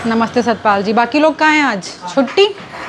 नमस्ते सतपाल जी। बाकी लोग कहाँ हैं आज? छुट्टी?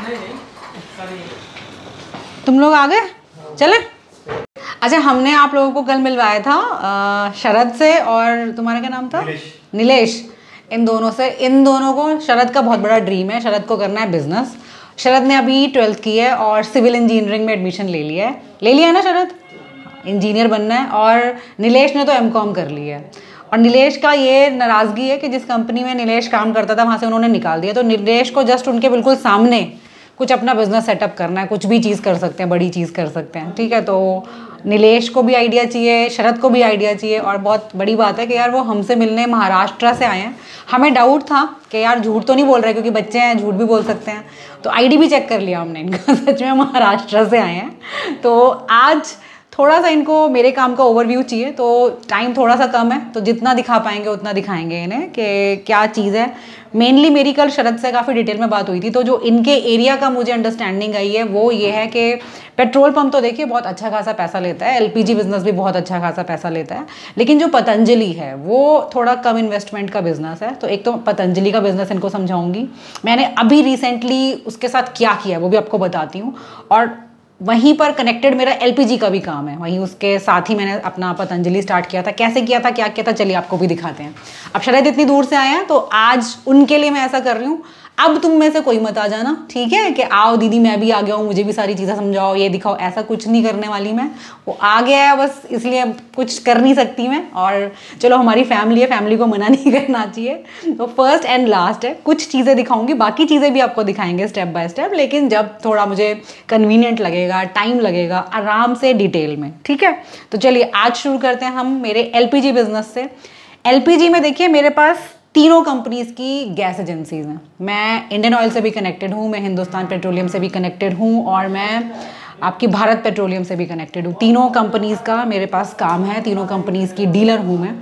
तुम लोग आ गए? चले? अच्छा, हमने आप लोगों को कल मिलवाया था शरद से और तुम्हारा क्या नाम था? नीलेश। इन दोनों से, इन दोनों को, शरद का बहुत बड़ा ड्रीम है, शरद को करना है बिजनेस। शरद ने अभी 12th की है और सिविल इंजीनियरिंग में एडमिशन ले लिया है। ले लिया है ना शरद? इंजीनियर बनना है। और नीलेश ने तो एमकॉम कर लिया है। और नीलेश का ये नाराज़गी है कि जिस कंपनी में नीलेश काम करता था वहाँ से उन्होंने निकाल दिया। तो नीलेश को जस्ट उनके बिल्कुल सामने कुछ अपना बिजनेस सेटअप करना है। कुछ भी चीज़ कर सकते हैं, बड़ी चीज़ कर सकते हैं, ठीक है। तो नीलेश को भी आइडिया चाहिए, शरद को भी आइडिया चाहिए। और बहुत बड़ी बात है कि यार वो हमसे मिलने महाराष्ट्र से आए हैं। हमें डाउट था कि यार झूठ तो नहीं बोल रहे, क्योंकि बच्चे हैं, झूठ भी बोल सकते हैं। तो आईडी भी चेक कर लिया हमने इनका, सच में महाराष्ट्र से आए हैं। तो आज थोड़ा सा इनको मेरे काम का ओवरव्यू चाहिए, तो टाइम थोड़ा सा कम है, तो जितना दिखा पाएंगे उतना दिखाएंगे इन्हें कि क्या चीज़ है। मेनली मेरी कल शरद से काफ़ी डिटेल में बात हुई थी, तो जो इनके एरिया का मुझे अंडरस्टैंडिंग आई है वो ये है कि पेट्रोल पंप तो देखिए बहुत अच्छा खासा पैसा लेता है, एलपीजी बिजनेस भी बहुत अच्छा खासा पैसा लेता है, लेकिन जो पतंजलि है वो थोड़ा कम इन्वेस्टमेंट का बिजनेस है। तो एक तो पतंजलि का बिजनेस इनको समझाऊंगी, मैंने अभी रिसेंटली उसके साथ क्या किया है वो भी आपको बताती हूँ। और वहीं पर कनेक्टेड मेरा एलपीजी का भी काम है, वहीं उसके साथ ही मैंने अपना पतंजलि स्टार्ट किया था। कैसे किया था, क्या किया था, चलिए आपको भी दिखाते हैं। अब शायद इतनी दूर से आए हैं तो आज उनके लिए मैं ऐसा कर रही हूँ। अब तुम में से कोई मत आ जाना, ठीक है, कि आओ दीदी मैं भी आ गया हूँ, मुझे भी सारी चीज़ें समझाओ, ये दिखाओ, ऐसा कुछ नहीं करने वाली मैं। वो आ गया है बस, इसलिए कुछ कर नहीं सकती मैं। और चलो हमारी फैमिली है, फैमिली को मना नहीं करना चाहिए। तो फर्स्ट एंड लास्ट है, कुछ चीज़ें दिखाऊंगी, बाकी चीज़ें भी आपको दिखाएंगे स्टेप बाय स्टेप, लेकिन जब थोड़ा मुझे कन्वीनियंट लगेगा, टाइम लगेगा, आराम से डिटेल में, ठीक है। तो चलिए आज शुरू करते हैं हम मेरे एलपीजी बिजनेस से। एलपीजी में देखिए मेरे पास तीनों कंपनीज की गैस एजेंसीज हैं। मैं इंडियन ऑयल से भी कनेक्टेड हूँ, मैं हिंदुस्तान पेट्रोलियम से भी कनेक्टेड हूँ, और मैं आपकी भारत पेट्रोलियम से भी कनेक्टेड हूँ। तीनों कंपनीज का मेरे पास काम है, तीनों कंपनीज की डीलर हूँ मैं।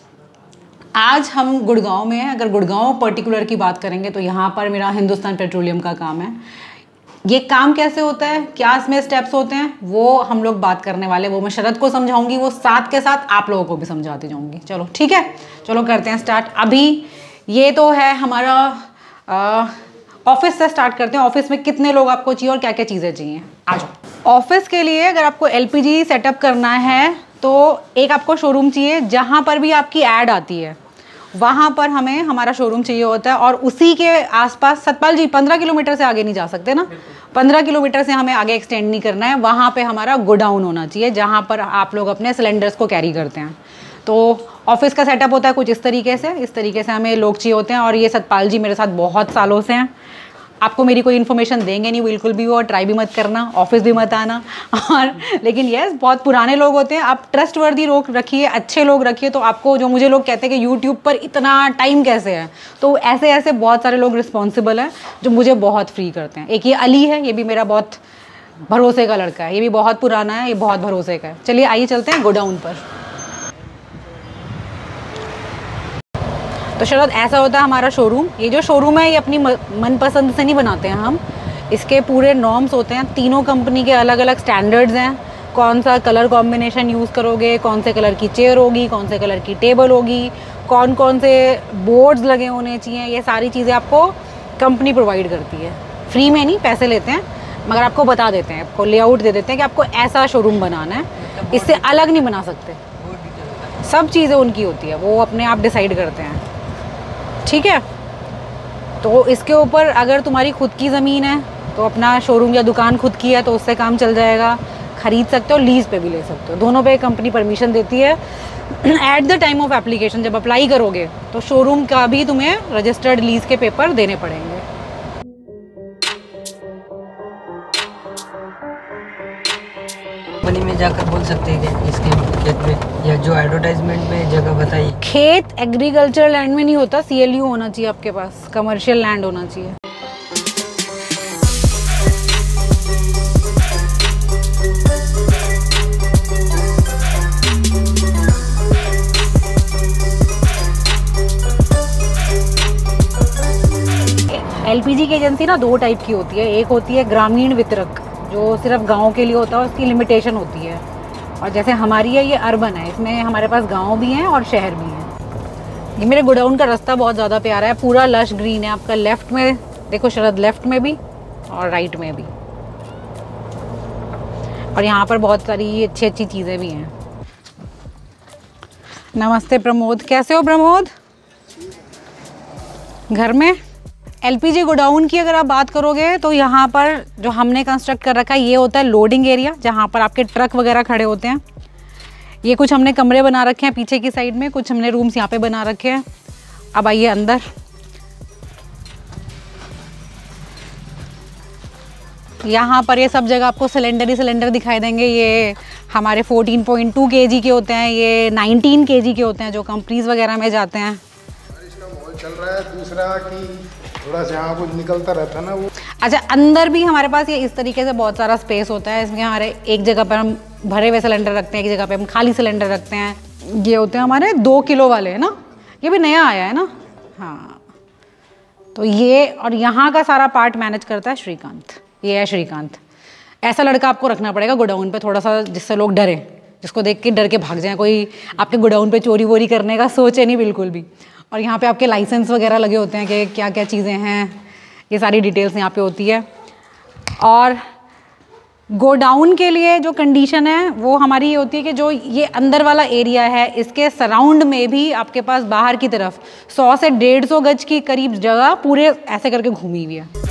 आज हम गुड़गांव में हैं। अगर गुड़गांव पर्टिकुलर की बात करेंगे तो यहाँ पर मेरा हिंदुस्तान पेट्रोलियम का काम है। ये काम कैसे होता है, क्या इसमें स्टेप्स होते हैं, वो हम लोग बात करने वाले, वो मैं शरद को समझाऊंगी, वो साथ के साथ आप लोगों को भी समझाती जाऊंगी। चलो ठीक है, चलो करते हैं स्टार्ट। अभी ये तो है हमारा ऑफिस से स्टार्ट करते हैं। ऑफिस में कितने लोग आपको चाहिए और क्या क्या चीज़ें चाहिए, आ जाओ। ऑफिस के लिए अगर आपको एलपीजी सेटअप करना है तो एक आपको शोरूम चाहिए, जहाँ पर भी आपकी ऐड आती है वहाँ पर हमें हमारा शोरूम चाहिए होता है। और उसी के आसपास, सतपाल जी 15 किलोमीटर से आगे नहीं जा सकते ना, 15 किलोमीटर से हमें आगे एक्सटेंड नहीं करना है। वहाँ पे हमारा गोडाउन होना चाहिए जहाँ पर आप लोग अपने सिलेंडर्स को कैरी करते हैं। तो ऑफिस का सेटअप होता है कुछ इस तरीके से हमें लोग चाहिए होते हैं। और ये सतपाल जी मेरे साथ बहुत सालों से हैं, आपको मेरी कोई इन्फॉर्मेशन देंगे नहीं बिल्कुल भी, वो ट्राई भी मत करना, ऑफिस भी मत आना। और लेकिन यस, बहुत पुराने लोग होते हैं, आप ट्रस्टवर्दी लोग रखिए, अच्छे लोग रखिए। तो आपको, जो मुझे लोग कहते हैं कि यूट्यूब पर इतना टाइम कैसे है, तो ऐसे ऐसे बहुत सारे लोग रिस्पॉन्सिबल हैं जो मुझे बहुत फ्री करते हैं। एक ये अली है, ये भी मेरा बहुत भरोसे का लड़का है, ये भी बहुत पुराना है, ये बहुत भरोसे का है। चलिए आइए चलते हैं गोडाउन पर। तो शरद ऐसा होता है हमारा शोरूम। ये जो शोरूम है ये अपनी मनपसंद से नहीं बनाते हैं हम, इसके पूरे नॉर्म्स होते हैं। तीनों कंपनी के अलग अलग स्टैंडर्ड्स हैं। कौन सा कलर कॉम्बिनेशन यूज़ करोगे, कौन से कलर की चेयर होगी, कौन से कलर की टेबल होगी, कौन कौन से बोर्ड्स लगे होने चाहिए, ये सारी चीज़ें आपको कंपनी प्रोवाइड करती है। फ्री में नहीं, पैसे लेते हैं, मगर आपको बता देते हैं, आपको लेआउट दे देते हैं कि आपको ऐसा शोरूम बनाना है, इससे अलग नहीं बना सकते। सब चीज़ें उनकी होती है, वो अपने आप डिसाइड करते हैं, ठीक है। तो इसके ऊपर अगर तुम्हारी खुद की ज़मीन है तो अपना शोरूम या दुकान खुद की है तो उससे काम चल जाएगा, ख़रीद सकते हो, लीज़ पे भी ले सकते हो, दोनों पे कंपनी परमिशन देती है। At the time of application जब अप्लाई करोगे तो शोरूम का भी तुम्हें रजिस्टर्ड लीज़ के पेपर देने पड़ेंगे। कंपनी में जाकर बोल सकते हैं कि इसके खेत में, या जो एडवर्टाइजमेंट में जगह बताई। खेत एग्रीकल्चर लैंड में नहीं होता, सीएलयू होना चाहिए आपके पास, कमर्शियल लैंड होना चाहिए। एलपीजी की एजेंसी ना दो टाइप की होती है। एक होती है ग्रामीण वितरक, जो सिर्फ गांव के लिए होता है, उसकी लिमिटेशन होती है। और जैसे हमारी है ये अर्बन है, इसमें हमारे पास गांव भी हैं और शहर भी हैं। ये मेरे गोडाउन का रास्ता बहुत ज़्यादा प्यारा है, पूरा लश ग्रीन है। आपका लेफ्ट में देखो शरद, लेफ्ट में भी और राइट में भी, और यहाँ पर बहुत सारी अच्छी अच्छी चीज़ें भी हैं। नमस्ते प्रमोद, कैसे हो प्रमोद? घर में एलपीजी गोडाउन की अगर आप बात करोगे तो यहाँ पर जो हमने कंस्ट्रक्ट कर रखा है ये होता है लोडिंग एरिया, जहाँ पर आपके ट्रक वगैरह खड़े होते हैं। ये कुछ हमने कमरे बना रखे हैं पीछे की साइड में, कुछ हमने रूम्स यहाँ पे बना रखे हैं। अब आइए अंदर। यहाँ पर ये सब जगह आपको सिलेंडर ही सिलेंडर दिखाई देंगे। ये हमारे 14.2 kg के होते हैं, ये 19 kg के होते हैं जो कंपनीज वगैरह में जाते हैं। इसका माहौल चल रहा है दूसरा कि थोड़ा सा यहाँ कुछ निकलता रहता है ना वो। अच्छा, अंदर भी हमारे पास ये इस तरीके से बहुत सारा स्पेस होता है। इसमें हमारे एक जगह पर हम भरे हुए सिलेंडर रखते हैं, एक जगह पे हम खाली सिलेंडर रखते हैं। ये होते हैं हमारे 2 किलो वाले, है ना? ये भी नया आया है ना? हाँ, तो ये और यहाँ का सारा पार्ट मैनेज करता है श्रीकांत। ये है श्रीकांत। ऐसा लड़का आपको रखना पड़ेगा गोडाउन पे थोड़ा सा, जिससे लोग डरें, जिसको देख के डर के भाग जाएं, कोई आपके गोडाउन पे चोरी वोरी करने का सोचे नहीं बिल्कुल भी। और यहाँ पे आपके लाइसेंस वगैरह लगे होते हैं कि क्या क्या चीज़ें हैं, ये सारी डिटेल्स यहाँ पे होती है। और गोडाउन के लिए जो कंडीशन है वो हमारी ये होती है कि जो ये अंदर वाला एरिया है इसके सराउंड में भी आपके पास बाहर की तरफ 100 से 150 गज की करीब जगह पूरे ऐसे करके घूमी हुई है।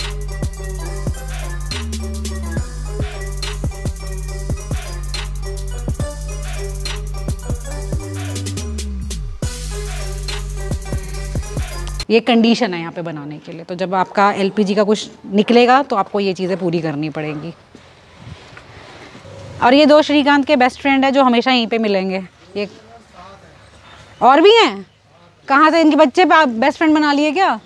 ये कंडीशन है यहाँ पे बनाने के लिए। तो जब आपका एलपीजी का कुछ निकलेगा तो आपको ये चीज़ें पूरी करनी पड़ेंगी। और ये 2 श्रीकांत के बेस्ट फ्रेंड है जो हमेशा यहीं पे मिलेंगे। ये और भी हैं, कहाँ से इनके बच्चे बेस्ट फ्रेंड बना लिए क्या?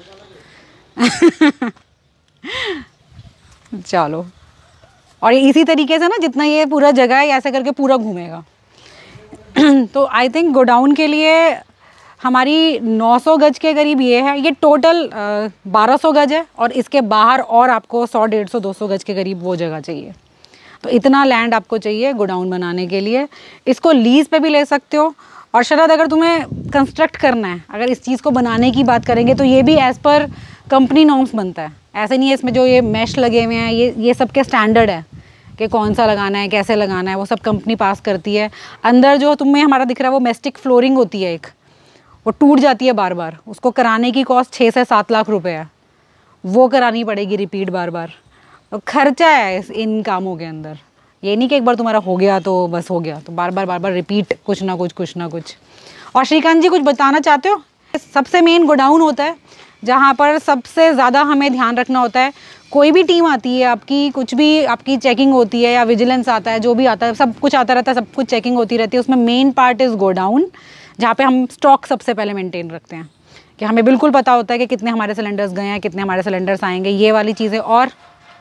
चलो, और इसी तरीके से ना जितना ये पूरा जगह है ऐसे करके पूरा घूमेगा। तो आई थिंक गोडाउन के लिए हमारी 900 गज के करीब ये है। ये टोटल 1200 गज है और इसके बाहर और आपको 100, 150, 200 गज के करीब वो जगह चाहिए। तो इतना लैंड आपको चाहिए गोडाउन बनाने के लिए। इसको लीज पे भी ले सकते हो। और शरद, अगर तुम्हें कंस्ट्रक्ट करना है, अगर इस चीज़ को बनाने की बात करेंगे तो ये भी एज़ पर कंपनी नॉर्म्स बनता है। ऐसे नहीं है इसमें जो ये मैश लगे हुए हैं, ये सब के स्टैंडर्ड है कि कौन सा लगाना है, कैसे लगाना है, वो सब कंपनी पास करती है। अंदर जो तुम्हें हमारा दिख रहा है वो मेस्टिक फ्लोरिंग होती है, एक वो टूट जाती है बार बार, उसको कराने की कॉस्ट 6 से 7 लाख रुपए है। वो करानी पड़ेगी रिपीट बार बार। तो खर्चा है इन कामों के अंदर। ये नहीं कि एक बार तुम्हारा हो गया तो बस हो गया, तो बार बार रिपीट कुछ ना कुछ। और श्रीकांत जी कुछ बताना चाहते हो? सबसे मेन गोडाउन होता है जहाँ पर सबसे ज़्यादा हमें ध्यान रखना होता है। कोई भी टीम आती है आपकी, कुछ भी आपकी चेकिंग होती है या विजिलेंस आता है, जो भी आता है, सब कुछ आता रहता है, सब कुछ चेकिंग होती रहती है। उसमें मेन पार्ट इज़ गोडाउन, जहाँ पे हम स्टॉक सबसे पहले मेंटेन रखते हैं कि हमें बिल्कुल पता होता है कि कितने हमारे सिलेंडर्स गए हैं, कितने हमारे सिलेंडर्स आएंगे, ये वाली चीज़ें। और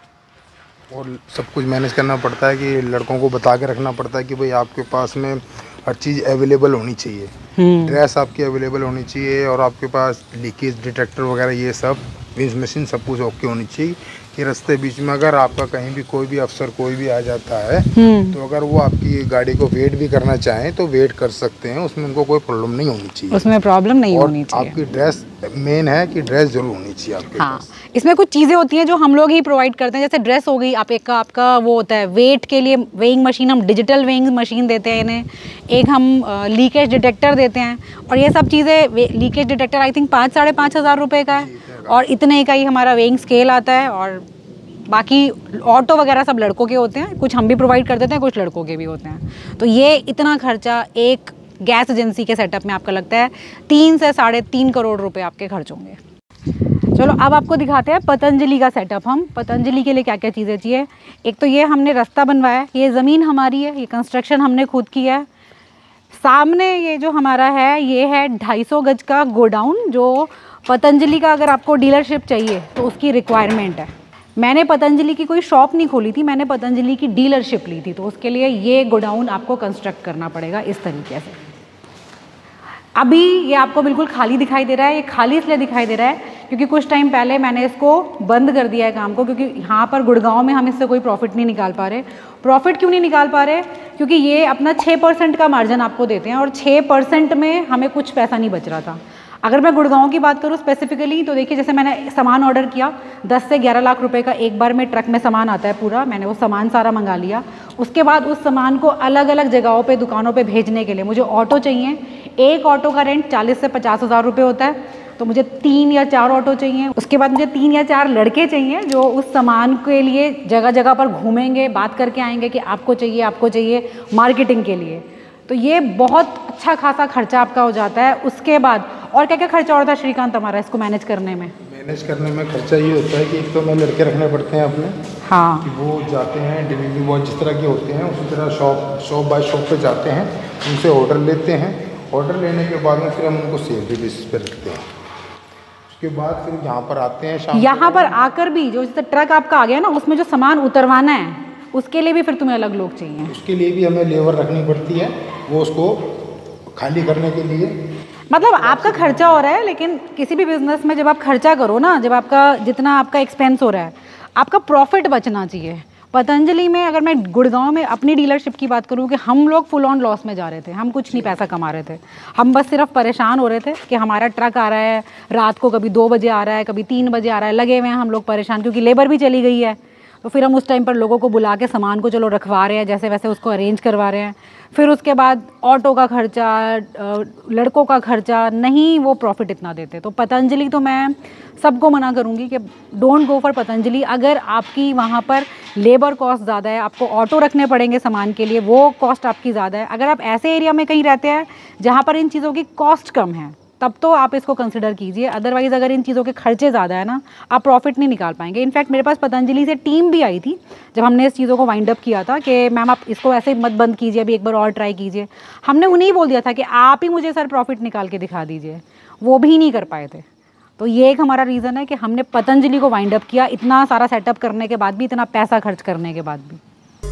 सब कुछ मैनेज करना पड़ता है कि लड़कों को बता के रखना पड़ता है कि भाई आपके पास में हर चीज़ अवेलेबल होनी चाहिए। ड्रेस आपकी अवेलेबल होनी चाहिए और आपके पास लीकेज डिटेक्टर वगैरह ये सब मीन्स मशीन सब कुछ ओके होनी चाहिए कि रास्ते बीच में अगर आपका कहीं भी कोई भी अफसर कोई भी आ जाता है तो अगर वो आपकी गाड़ी को वेट भी करना चाहें तो वेट कर सकते हैं, उसमें उनको कोई प्रॉब्लम नहीं होनी चाहिए। उसमें प्रॉब्लम नहीं होनी चाहिए। आपकी ड्रेस मेन है कि ड्रेस जरूर होनी चाहिए आपके पास। इसमें कुछ चीज़ें होती हैं जो हम लोग ही प्रोवाइड करते हैं, जैसे ड्रेस हो गई, आपका वो होता है वेट के लिए वेइंग मशीन, हम डिजिटल वेइंग मशीन देते हैं इन्हें, एक हम लीकेज डिटेक्टर देते हैं। और ये सब चीज़ें, लीकेज डिटेक्टर आई थिंक 5-5.5 हज़ार रुपये का है और इतने का ही हमारा वेइंग स्केल आता है। और बाकी ऑटो वगैरह सब लड़कों के होते हैं, कुछ हम भी प्रोवाइड कर देते हैं, कुछ लड़कों के भी होते हैं। तो ये इतना खर्चा एक गैस एजेंसी के सेटअप में आपका लगता है 3 से 3.5 करोड़ रुपए आपके खर्च होंगे। चलो अब आपको दिखाते हैं पतंजलि का सेटअप। हम पतंजलि के लिए क्या क्या चीज़ें चाहिए। एक तो ये हमने रास्ता बनवाया, ये ज़मीन हमारी है, ये कंस्ट्रक्शन हमने खुद किया है। सामने ये जो हमारा है ये है 250 गज का गोडाउन, जो पतंजलि का अगर आपको डीलरशिप चाहिए तो उसकी रिक्वायरमेंट है। मैंने पतंजलि की कोई शॉप नहीं खोली थी, मैंने पतंजलि की डीलरशिप ली थी, तो उसके लिए ये गोडाउन आपको कंस्ट्रक्ट करना पड़ेगा इस तरीके से। अभी ये आपको बिल्कुल खाली दिखाई दे रहा है। ये खाली इसलिए दिखाई दे रहा है क्योंकि कुछ टाइम पहले मैंने इसको बंद कर दिया है काम को, क्योंकि यहाँ पर गुड़गांव में हम इससे कोई प्रॉफिट नहीं निकाल पा रहे। प्रॉफिट क्यों नहीं निकाल पा रहे? क्योंकि ये अपना 6% का मार्जिन आपको देते हैं और 6% में हमें कुछ पैसा नहीं बच रहा था। अगर मैं गुड़गांव की बात करूँ स्पेसिफिकली तो देखिए, जैसे मैंने सामान ऑर्डर किया 10 से 11 लाख रुपए का एक बार में ट्रक में सामान आता है पूरा, मैंने वो सामान सारा मंगा लिया। उसके बाद उस सामान को अलग अलग जगहों पे, दुकानों पे भेजने के लिए मुझे ऑटो चाहिए। एक ऑटो का रेंट 40 से 50 हज़ार रुपये होता है, तो मुझे 3 या 4 ऑटो चाहिए। उसके बाद मुझे 3 या 4 लड़के चाहिए जो उस सामान के लिए जगह जगह पर घूमेंगे, बात करके आएंगे कि आपको चाहिए मार्केटिंग के लिए। तो ये बहुत अच्छा खासा खर्चा आपका हो जाता है। उसके बाद और क्या क्या खर्चा होता है श्रीकांत हमारा इसको मैनेज करने में? मैनेज करने में खर्चा ये होता है कि एक तो हमें लड़के रखने पड़ते हैं अपने, हाँ, कि वो जाते हैं डिलीवरी बॉय जिस तरह के होते हैं उसी तरह शॉप बाय शॉप पे जाते हैं, उनसे ऑर्डर लेते हैं। ऑर्डर लेने के बाद में फिर हम उनको सैलरी बेसिस पे रखते हैं। उसके बाद फिर यहाँ पर आते हैं शाम, यहाँ पर आकर भी जो जैसे ट्रक आपका आ गया ना, उसमें जो सामान उतरवाना है उसके लिए भी फिर तुम्हें अलग लोग चाहिए। उसके लिए भी हमें लेबर रखनी पड़ती है, वो उसको खाली करने के लिए। मतलब आपका खर्चा हो रहा है, लेकिन किसी भी बिजनेस में जब आप खर्चा करो ना, जब आपका जितना आपका एक्सपेंस हो रहा है, आपका प्रॉफिट बचना चाहिए। पतंजलि में अगर मैं गुड़गांव में अपनी डीलरशिप की बात करूं कि हम लोग फुल ऑन लॉस में जा रहे थे, हम कुछ नहीं पैसा कमा रहे थे। हम बस सिर्फ परेशान हो रहे थे कि हमारा ट्रक आ रहा है रात को, कभी 2 बजे आ रहा है, कभी 3 बजे आ रहा है, लगे हुए हैं हम लोग परेशान, क्योंकि लेबर भी चली गई है। तो फिर हम उस टाइम पर लोगों को बुला के सामान को चलो रखवा रहे हैं, जैसे वैसे उसको अरेंज करवा रहे हैं। फिर उसके बाद ऑटो का खर्चा, लड़कों का खर्चा, नहीं वो प्रॉफिट इतना देते। तो पतंजलि तो मैं सबको मना करूँगी कि डोंट गो फॉर पतंजलि। अगर आपकी वहाँ पर लेबर कॉस्ट ज़्यादा है, आपको ऑटो रखने पड़ेंगे सामान के लिए, वो कॉस्ट आपकी ज़्यादा है। अगर आप ऐसे एरिया में कहीं रहते हैं जहाँ पर इन चीज़ों की कॉस्ट कम है, तब तो आप इसको कंसिडर कीजिए। अदरवाइज़ अगर इन चीज़ों के खर्चे ज़्यादा है ना, आप प्रॉफिट नहीं निकाल पाएंगे। इनफैक्ट मेरे पास पतंजलि से टीम भी आई थी जब हमने इस चीज़ों को वाइंड अप किया था कि मैम आप इसको ऐसे मत बंद कीजिए, अभी एक बार और ट्राई कीजिए। हमने उन्हें बोल दिया था कि आप ही मुझे सर प्रॉफिट निकाल के दिखा दीजिए, वो भी नहीं कर पाए थे। तो ये एक हमारा रीज़न है कि हमने पतंजलि को वाइंड अप किया, इतना सारा सेटअप करने के बाद भी, इतना पैसा खर्च करने के बाद भी।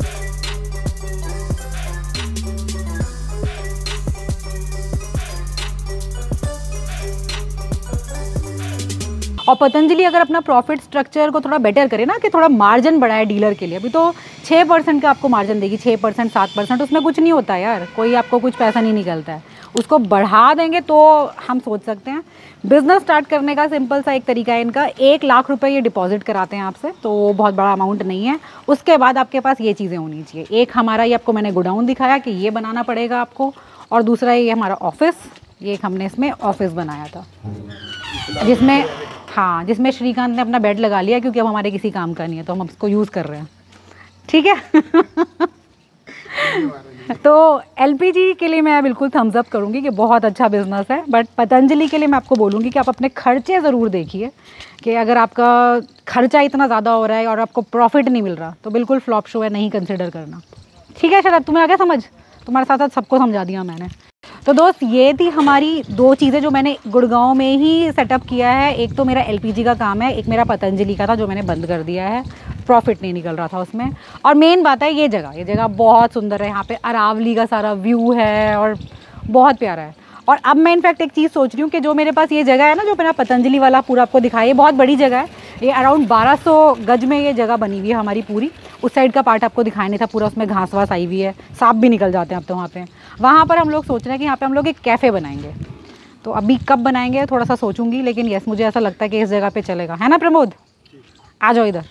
और पतंजलि अगर अपना प्रॉफिट स्ट्रक्चर को थोड़ा बेटर करे ना, कि थोड़ा मार्जिन बढ़ाए डीलर के लिए। अभी तो 6% का आपको मार्जिन देगी, 6% 7%, उसमें कुछ नहीं होता है यार, कोई आपको कुछ पैसा नहीं निकलता है। उसको बढ़ा देंगे तो हम सोच सकते हैं। बिज़नेस स्टार्ट करने का सिंपल सा एक तरीका है इनका, 1 लाख रुपए ये डिपॉजिट कराते हैं आपसे, तो वो बहुत बड़ा अमाउंट नहीं है। उसके बाद आपके पास ये चीज़ें होनी चाहिए। एक हमारा ये आपको मैंने गोडाउन दिखाया कि ये बनाना पड़ेगा आपको, और दूसरा ये हमारा ऑफिस, ये एक हमने इसमें ऑफिस बनाया था जिसमें, हाँ, जिसमें श्रीकांत ने अपना बेड लगा लिया, क्योंकि अब हमारे किसी काम का नहीं है तो हम उसको यूज़ कर रहे हैं। ठीक है। तो एलपीजी के लिए मैं बिल्कुल थम्स अप करूँगी कि बहुत अच्छा बिजनेस है, बट पतंजलि के लिए मैं आपको बोलूँगी कि आप अपने खर्चे ज़रूर देखिए, कि अगर आपका खर्चा इतना ज़्यादा हो रहा है और आपको प्रॉफिट नहीं मिल रहा तो बिल्कुल फ्लॉप शो है, नहीं कंसिडर करना। ठीक है शरद, तुम्हें आ गया समझ? तुम्हारे साथ साथ सबको समझा दिया मैंने। तो दोस्त, ये थी हमारी 2 चीज़ें जो मैंने गुड़गांव में ही सेटअप किया है। एक तो मेरा एलपीजी का काम है, एक मेरा पतंजलि का था जो मैंने बंद कर दिया है, प्रॉफिट नहीं निकल रहा था उसमें। और मेन बात है ये जगह बहुत सुंदर है, यहाँ पे अरावली का सारा व्यू है और बहुत प्यारा है। और अब मैं इनफैक्ट एक चीज़ सोच रही हूँ कि जो मेरे पास ये जगह है ना, जो मेरा पतंजलि वाला पूरा आपको दिखाई, ये बहुत बड़ी जगह है, ये अराउंड 1200 गज में ये जगह बनी हुई है हमारी पूरी। उस साइड का पार्ट आपको दिखाई नहीं था, पूरा उसमें घास वास आई हुई है, सांप भी निकल जाते हैं अब तो वहाँ पर हम लोग सोच रहे हैं कि यहाँ पे हम लोग एक कैफ़े बनाएंगे। तो अभी कब बनाएंगे थोड़ा सा सोचूंगी, लेकिन यस, मुझे ऐसा लगता है कि इस जगह पे चलेगा, है ना प्रमोद? आ जाओ इधर।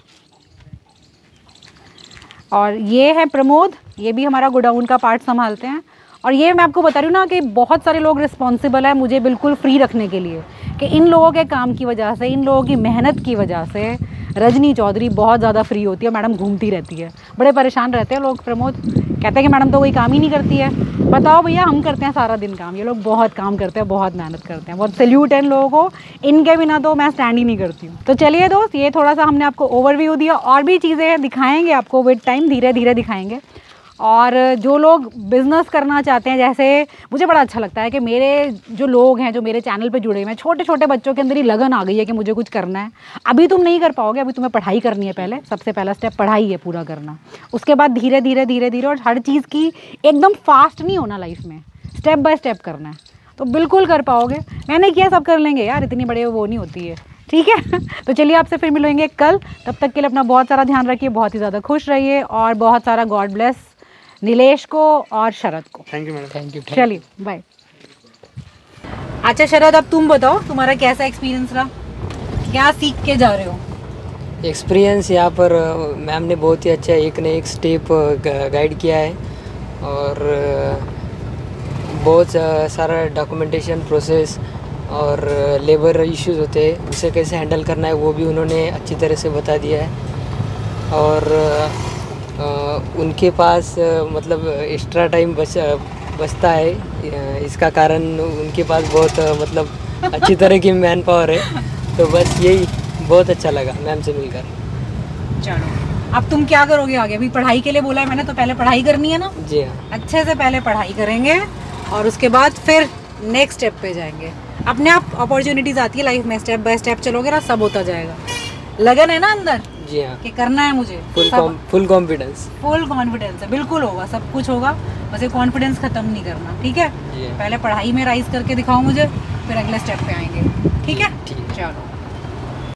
और ये है प्रमोद, ये भी हमारा गोडाउन का पार्ट संभालते हैं। और ये मैं आपको बता रही हूँ ना कि बहुत सारे लोग रिस्पॉन्सिबल है मुझे बिल्कुल फ्री रखने के लिए, कि इन लोगों के काम की वजह से, इन लोगों की मेहनत की वजह से रजनी चौधरी बहुत ज़्यादा फ्री होती है। मैडम घूमती रहती है, बड़े परेशान रहते हैं लोग। प्रमोद कहते हैं कि मैडम तो कोई काम ही नहीं करती है। बताओ भैया, हम करते हैं सारा दिन काम, ये लोग बहुत काम करते हैं, बहुत मेहनत करते हैं। बहुत सैल्यूट है इन लोगों को, इनके बिना तो मैं स्टैंड ही नहीं करती हूँ। तो चलिए दोस्त, ये थोड़ा सा हमने आपको ओवरव्यू दिया, और भी चीज़ें दिखाएंगे आपको विद टाइम, धीरे धीरे दिखाएंगे। और जो लोग बिज़नेस करना चाहते हैं, जैसे मुझे बड़ा अच्छा लगता है कि मेरे जो लोग हैं, जो मेरे चैनल पे जुड़े हुए हैं, छोटे छोटे बच्चों के अंदर ही लगन आ गई है कि मुझे कुछ करना है। अभी तुम नहीं कर पाओगे, अभी तुम्हें पढ़ाई करनी है, पहले सबसे पहला स्टेप पढ़ाई है पूरा करना। उसके बाद धीरे धीरे धीरे धीरे, और हर चीज़ की एकदम फास्ट नहीं होना लाइफ में, स्टेप बाय स्टेप करना है, तो बिल्कुल कर पाओगे। मैंने किया, सब कर लेंगे यार, इतनी बड़े वो नहीं होती है। ठीक है। तो चलिए आपसे फिर मिलेंगे कल, तब तक के लिए अपना बहुत सारा ध्यान रखिए, बहुत ही ज़्यादा खुश रहिए, और बहुत सारा गॉड ब्लेस नीलेश को और शरद को। Thank you madam. Thank you. चलिए बाय। अच्छा शरद, अब तुम बताओ तुम्हारा कैसा एक्सपीरियंस रहा, क्या सीख के जा रहे हो? एक्सपीरियंस यहाँ पर मैम ने बहुत ही अच्छा एक न एक स्टेप गाइड किया है, और बहुत सारा डॉक्यूमेंटेशन प्रोसेस और लेबर इश्यूज होते हैं, उसे कैसे हैंडल करना है वो भी उन्होंने अच्छी तरह से बता दिया है। और उनके पास मतलब एक्स्ट्रा टाइम बचता है, इसका कारण उनके पास बहुत मतलब अच्छी तरह की मैन पावर है। तो बस यही बहुत अच्छा लगा मैम से मिलकर। चलो अब तुम क्या करोगे आगे? अभी पढ़ाई के लिए बोला है मैंने, तो पहले पढ़ाई करनी है ना? जी हाँ। अच्छे से पहले पढ़ाई करेंगे और उसके बाद फिर नेक्स्ट स्टेप पे जाएंगे। अपने आप अपॉर्चुनिटीज आती है लाइफ में, स्टेप बाय स्टेप चलोगे ना, सब होता जाएगा। लगन है ना अंदर? जी हाँ, कि करना है मुझे, फुल कॉन्फिडेंस। फुल कॉन्फिडेंस है, बिल्कुल होगा, सब कुछ होगा, बस ये कॉन्फिडेंस खत्म नहीं करना, ठीक है? पहले पढ़ाई में राइज करके दिखाओ मुझे, फिर अगले स्टेप पे आएंगे, ठीक है? चलो।